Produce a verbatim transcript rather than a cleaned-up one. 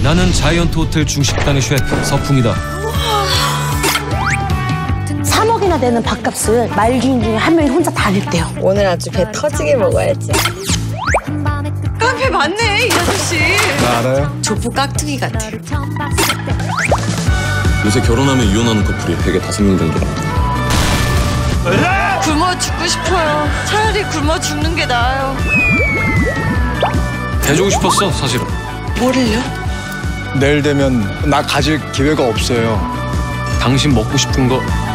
나는 자이언트 호텔 중식당의 셰프 서풍이다. 삼억이나 되는 밥값을 말주인 중에 한 명이 혼자 다 냈대요. 오늘 아주 배 터지게 먹어야지. 깡패 맞네, 이 아저씨. 나 알아요? 조폭 깍두기 같아. 요새 결혼하면 이혼하는 커플이 백에 다섯 명 정도랍니다. 굶어 죽고 싶어요. 차라리 굶어 죽는 게 나아요. 해주고 싶었어, 사실은. 뭐를요? 내일 되면 나 가질 기회가 없어요. 당신 먹고 싶은 거